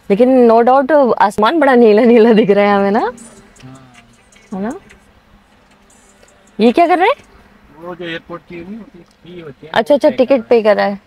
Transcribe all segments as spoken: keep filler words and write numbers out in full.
लेकिन no doubt आसमान बड़ा नीला नीला दिख रहा है हमें ना, है ना। ये क्या कर रहे हैं? वो जो एयरपोर्ट की नहीं होती, फी होती है। अच्छा अच्छा, टिकट पे कर रहा है।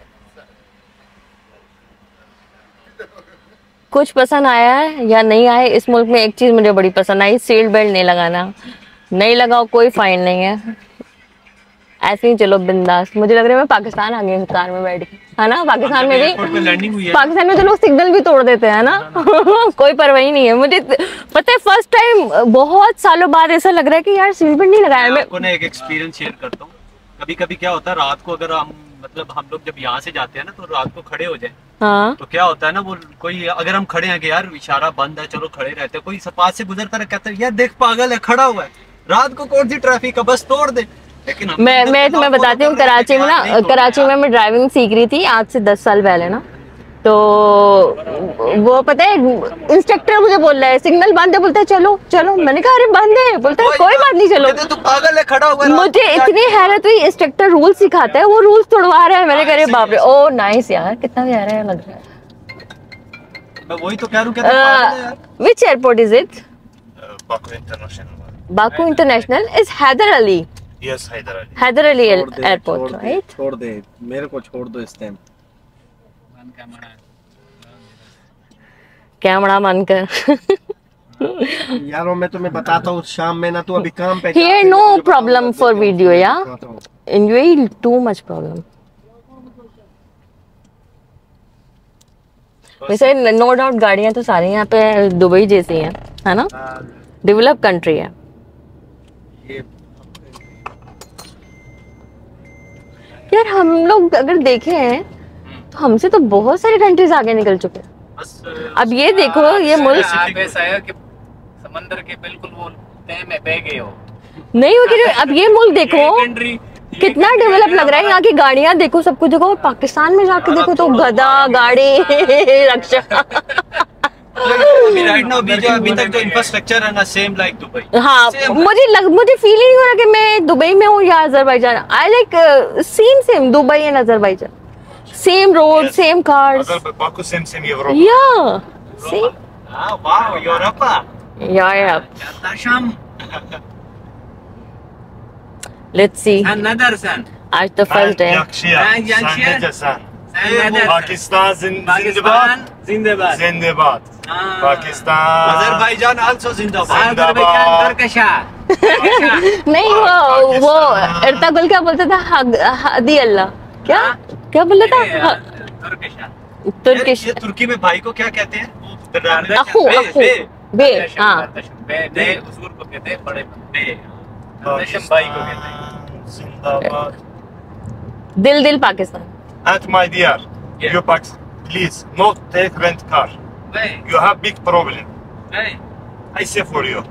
कुछ पसंद आया है या नहीं आया? इस मुल्क में एक चीज मुझे बड़ी पसंद आई, सीट बेल्ट नहीं लगाना। नहीं लगाओ कोई फाइन नहीं है, ऐसे ही चलो बिंदास। मुझे लग रहा है मैं पाकिस्तान आ गई कार में बैठ के, है ना। पाकिस्तान में भी लैंडिंग हुई है, पाकिस्तान में तो लोग सिग्नल भी तोड़ देते हैं ना। कोई परवाह नहीं है। मुझे पता है फर्स्ट टाइम बहुत सालों बाद ऐसा लग रहा है कि यार सीट बेल्ट नहीं लगाया। मैं आपको ना एक एक्सपीरियंस शेयर करता हूँ। कभी कभी क्या होता है, रात को अगर हम मतलब हम लोग जब यहाँ से जाते हैं ना, तो रात को खड़े हो जाए, हाँ, तो क्या होता है ना, वो कोई अगर हम खड़े हैं कि यार इशारा बंद है, चलो खड़े रहते हैं, कोई पास से गुजरता है, कहता है यार देख पागल है खड़ा हुआ है, रात को कौन सी ट्रैफिक है, बस तोड़ दे। लेकिन मैं मैं तुम्हें बताती हूँ, कराची में ना, कराची में मैं ड्राइविंग सीख रही थी आज से दस साल पहले ना। तो वो पता है इंस्ट्रक्टर मुझे बोल रहा है सिग्नल बंद है, बोलता है चलो चलो। मैंने कहा अरे बंद है, बोलता है कोई बात नहीं चलो। तो पागल है खड़ा हुआ है। मुझे इतनी हैरत हुई, इंस्ट्रक्टर रूल सिखाता है, वो रूल्स तोड़वा रहा है। मैंने कहा अरे बाप रे, ओ नाइस यार, कितना प्यारा है लग रहा है। मैं वही तो कह रहा हूँ। Which airport is it? Baku international. Baku international is Haidar Ali. Yes, Haidar Ali. Haidar Ali airport, right? छोड़ दे, मेरे को छोड़ दो इस टाइम। कैमरा मन कर। यारो मैं तुम्हें बताता हूँ शाम में ना, तू अभी काम पे। Here no problem for video, yeah. In U A E too much problem. वैसे नो डाउट गाड़ियाँ तो सारी यहाँ पे दुबई जैसी हैं, है ना। डेवलप कंट्री है। यार हम लोग अगर देखे हैं तो हमसे तो बहुत सारी कंट्रीज आगे निकल चुके हैं। अब ये देखो, ये मुल्क ऐसा है कि समंदर के बिल्कुल वो तह में बह गए हो। नहीं हो कि अब ये मुल्क देखो कितना डेवलप लग रहा है। यहाँ की गाड़ियाँ देखो, सब कुछ देखो। पाकिस्तान में जाके देखो तो गधा गाड़ी रक्षा। अभी राइट नाउ अभी जो अभी तक जो इंफ्रास्ट्रक्चर है ना, सेम लाइक दुबई। हाँ, मुझे लग मुझे फील ही नहीं हो रहा कि मैं दुबई में हूँ या Azerbaijan. I like same same Dubai and Azerbaijan, same road, same cars. Baku same same Europe. Yeah see हां, वाओ, यूरोप। या या शाम। Let's see another sun. आज तो फर्स्ट डे। पाकिस्तान जिंदाबाद, जिंदाबाद, जिंदाबाद। पाकिस्तान, अजरबैजान आल्सो जिंदाबाद। अजरबैजान तरकशा। नहीं, वो वो इर्तागुल क्या बोलता था? हदी अल्लाह, क्या क्या बोल रहा था? तुर्किश। ये तुर्की में भाई को क्या कहते हैं? अखू, अखू, बे। हाँ, बे हुजूर को कहते हैं, बड़े बे नशम भाई को कहते हैं। जिंदाबाद। दिल दिल Pakistan. At my dear, you Pax, please not take rent car. You have big problem. I say for you.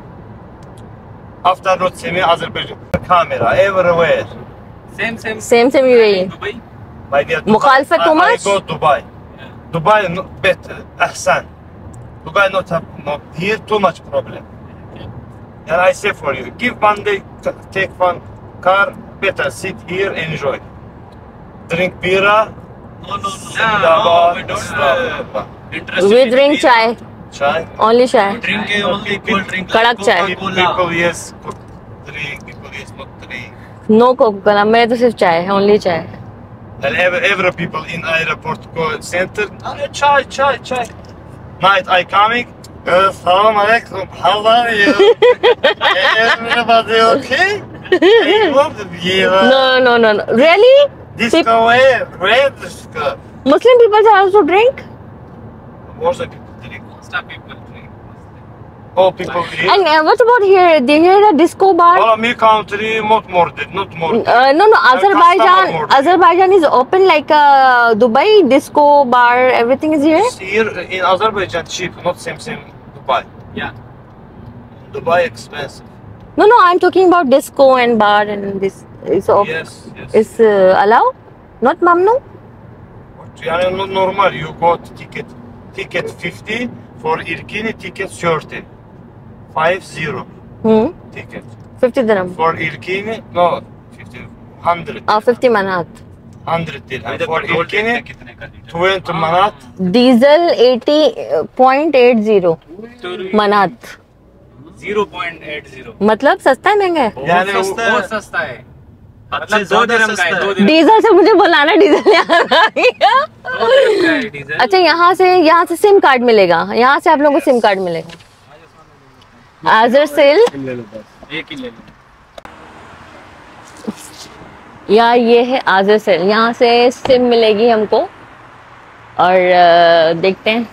After not see me Azerbaijan camera everywhere. Same same Same same U A E. Dubai. My dear, मुखालफत too much? I go Dubai. Dubai not better, أحسن. Dubai not have not here too much problem. And I say for you, give one day, take one car, better sit here, enjoy. Drink beer. No, no, no. Zindabad. We don't uh, interested We in drink beer. chai, Chai. only chai. Drink uh, only cold drink. कड़क चाय। Coca-Cola. People yes, cook, drink. People yes, not drink. No coca cola, मैं तो सिर्फ चाय, only चाय। And every, every people in airport go center. Oh, chai, chai, chai. Night I coming. Assalamu alaikum. How are you? Everybody okay? I love the beer. No no no no, really? Disco where? Where disco? Muslim people also drink? Most of people drink. Most of people drink. All people drink. And uh, what about here? They hear a disco bar? Follow me country, not more than, not more than. Uh, no no, Azerbaijan. customer more. Azerbaijan is open like uh, Dubai. Disco bar, everything is here. Here in Azerbaijan cheap, not same same Dubai. Yeah. Dubai expensive. No no, I'm talking about disco and bar and this. Is op- Yes, yes. is uh, allowed? Not mamnu? Yani no- normal, you got ticket, ticket fifty for Irkini, ticket thirty. Five zero Hmm. ticket. Fifty dirham. For Irkini, no, fifty, hundred. Ah, fifty manat. Hundred dirham अभी for petrol Ilkini देखते कितने का litre twenty manat diesel अस्सी point अस्सी manat, zero point eight zero मतलब सस्ता है महंगा है? यानी वो- सस्ता है। बहुत सस्ता है। हद मतलब से दो ज्यादा दिरहम का है, सस्ता दो है। दिरहम डीजल से मुझे बुलाना, डीजल यहाँ आ गया। दो दिरहम का है डीजल। अच्छा, यहाँ से यहाँ से सिम कार्ड मिलेगा, यहाँ से आप लोगों को सिम कार्ड मिलेगा। आजर सेल ले लो बस। एक ही ले लो। या ये है आजर सेल, यहाँ से सिम मिलेगी हमको। और अ, देखते हैं।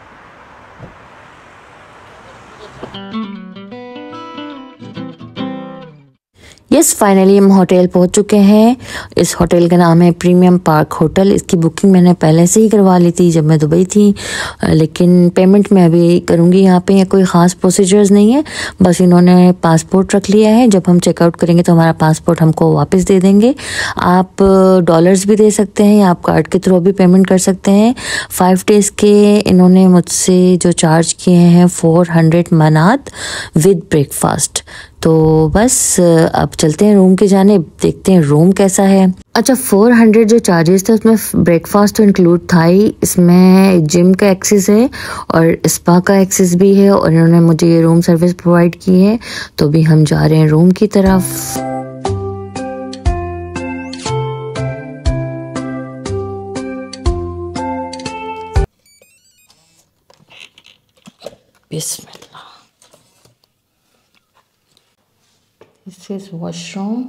यस, फाइनली हम होटल पहुंच चुके हैं। इस होटल का नाम है प्रीमियम पार्क होटल। इसकी बुकिंग मैंने पहले से ही करवा ली थी जब मैं दुबई थी, लेकिन पेमेंट मैं अभी करूंगी। यहाँ पे कोई ख़ास प्रोसीजर्स नहीं है, बस इन्होंने पासपोर्ट रख लिया है। जब हम चेकआउट करेंगे तो हमारा पासपोर्ट हमको वापस दे देंगे। आप डॉलर्स भी दे सकते हैं या आप कार्ड के थ्रू भी पेमेंट कर सकते हैं। फाइव डेज़ के इन्होंने मुझसे जो चार्ज किए हैं four hundred manat with breakfast. तो बस अब चलते हैं रूम के जाने, देखते हैं रूम कैसा है। अच्छा, फोर हंड्रेड जो चार्जेस थे उसमें ब्रेकफास्ट तो इंक्लूड था ही, इसमें जिम का एक्सेस है और स्पा का एक्सेस भी है, और इन्होंने मुझे ये रूम सर्विस प्रोवाइड की है। तो भी हम जा रहे हैं रूम की तरफ। बिस्मिल्लाह। This is washroom.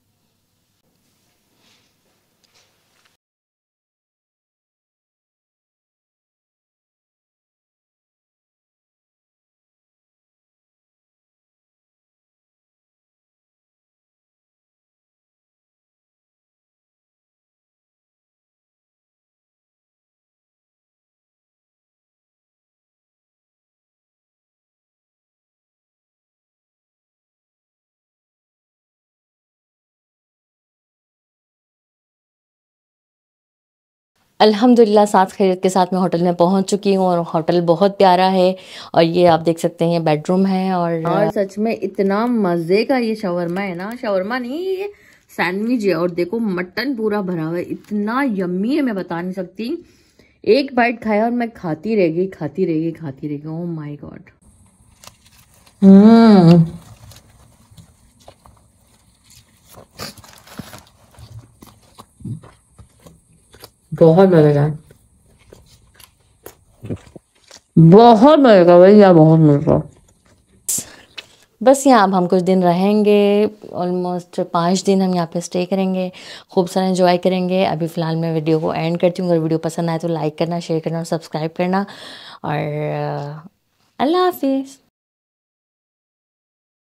अल्हम्दुलिल्लाह साथ खैरियत के साथ मैं होटल में पहुंच चुकी हूँ और होटल बहुत प्यारा है। और ये आप देख सकते हैं ये बेडरूम है। और और सच में इतना मज़े का ये शवरमा है ना, शवरमा नहीं ये सैंडविच है। और देखो मटन पूरा भरा हुआ है, इतना यम्मी है मैं बता नहीं सकती। एक बाइट खाया और मैं खाती रह गई खाती रह गई खाती रह गई। Oh my God. हम्म बहुत मजेदार, बहुत मजेदार भैया, बहुत मजेदार। बस यहाँ अब हम कुछ दिन रहेंगे, ऑलमोस्ट पाँच दिन हम यहाँ पे स्टे करेंगे, खूब सारा एंजॉय करेंगे। अभी फ़िलहाल मैं वीडियो को एंड करती हूँ। अगर वीडियो पसंद आए तो लाइक करना, शेयर करना और सब्सक्राइब करना। और अल्लाह हाफिज़।